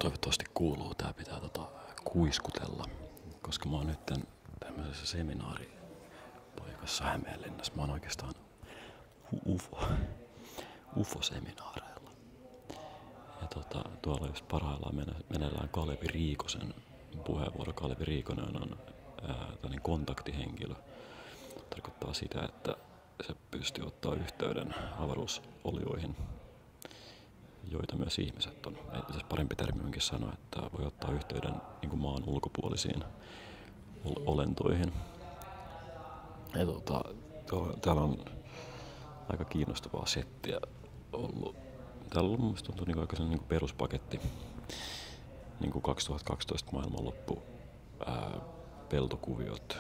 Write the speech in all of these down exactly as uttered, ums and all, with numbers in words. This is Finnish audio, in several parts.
Toivottavasti kuuluu. Tää pitää tota kuiskutella, koska mä oon nyt tämmöisessä seminaaripaikassa Hämeenlinnassa. Mä oon oikeastaan UFO, UFO-seminaareilla. Ja tota, tuolla just parhaillaan meneillään Kalevi Riikosen puheenvuoro. Kalevi Riikonen on ää, tällainen kontaktihenkilö. Tarkoittaa sitä, että se pystyy ottaa yhteyden avaruusolioihin, joita myös ihmiset on. Ei pitäisi parempi termi onkin sanoa, että voi ottaa yhteyden niin kuin maan ulkopuolisiin olentoihin. Ja tuota, tuo, täällä on aika kiinnostavaa settiä ollut. Täällä on mun tuntuu niin aika niin kuin peruspaketti. Niin kuin kaksituhattakaksitoista maailmanloppu, ää, peltokuviot.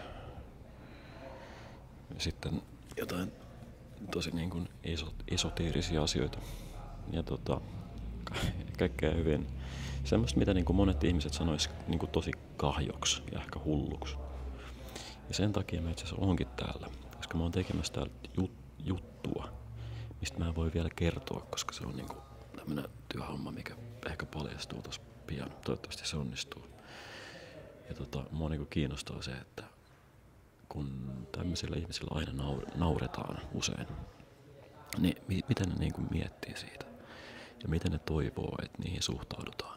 Sitten jotain tosi niin kuin esot, esoteerisia asioita. Ja tota, kaikkea hyvin semmoista, mitä niin kuin monet ihmiset sanois niin kuin tosi kahjoksi ja ehkä hulluksi. Ja sen takia mä itse asiassa oonkin täällä, koska mä oon tekemässä täällä jut, juttua, mistä mä en voi vielä kertoa, koska se on niin kuin tämmönen työhomma, mikä ehkä paljastuu tossa pian. Toivottavasti se onnistuu. Ja tota, mua niin kuin kiinnostaa se, että kun tämmöisillä ihmisillä aina nauretaan usein, niin mi- miten ne niin kuin miettii siitä? Ja miten ne toivoo, että niihin suhtaudutaan.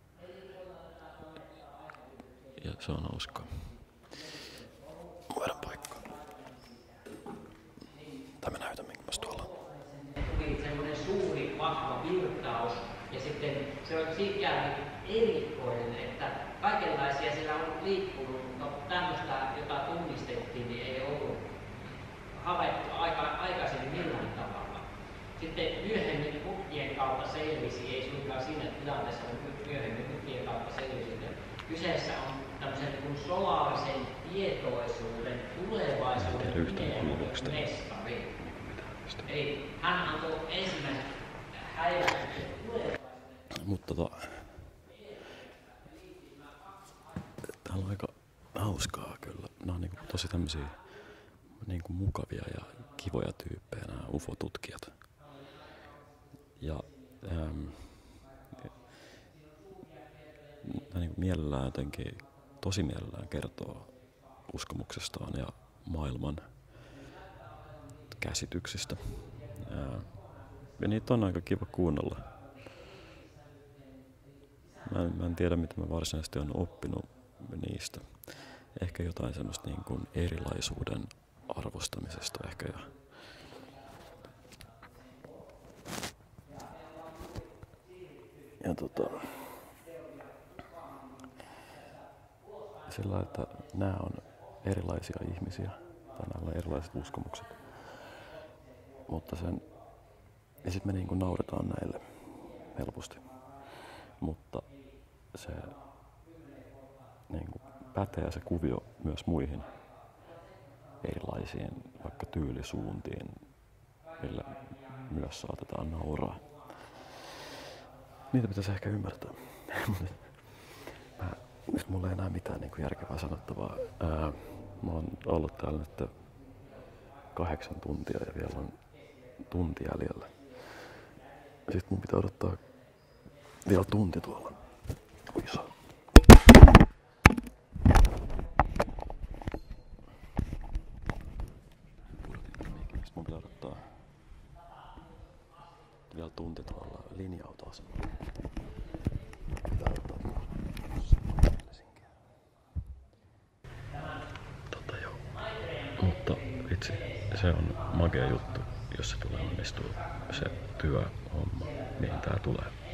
Ja se on hauskaa. Voidaan paikkaan. Tai mä näytän, minkä mä tuolla on. Tuli semmoinen suuri, vahva virtaus. Ja sitten se on sikäli erikoinen, että kaikenlaisia siellä on liikkunut. No tämmöistä, jota tunnistettiin, niin ei ollut havaittu aika, aikaisemmin millään tavalla. Sitten myöhemmin mukkien kautta selvisi, ei suinkaan siinä tilanteessa, mutta myöhemmin mukkien kautta selvisi, että kyseessä on tämmöisen niin solaarisen tietoisuuden tulevaisuuden nimenomaan mestari. Eli hän antoi ensimmäisen häivähdyksen tulevaisuuden. Mutta tota, täällä on aika hauskaa kyllä. Nämä on niinku tosi tämmöisiä niinku mukavia ja kivoja tyyppejä nämä U F O-tutkijat. Ja ähm, niin mielellään jotenkin, tosi mielellään kertoo uskomuksestaan ja maailman käsityksistä. Ää, ja niitä on aika kiva kuunnella. Mä en, mä en tiedä, mitä mä varsinaisesti olen oppinut niistä. Ehkä jotain semmoista niin kuin erilaisuuden arvostamisesta ehkä. Ja Ja tota, sillä että nämä on erilaisia ihmisiä, tai näillä on erilaiset uskomukset. Mutta sen, ja sit me niinku nauretaan näille helposti. Mutta se niinku pätee se kuvio myös muihin erilaisiin vaikka tyylisuuntiin, millä myös saatetaan nauraa. Niitä pitäisi ehkä ymmärtää. Mä, nyt mulla ei enää mitään niin kuin järkevää sanottavaa. Ää, mä oon ollut täällä nyt kahdeksan tuntia ja vielä on tunti jäljellä. Sitten mun pitää odottaa vielä tunti tuolla. Uisa. Sitten mun pitää odottaa vielä tunti tuolla linja-autoasemalla. Pitää odottaa Helsinkiä. Tota joo. Mutta vitsi, se on magea juttu, jos se tulee onnistuu se työhomma, mihin tää tulee.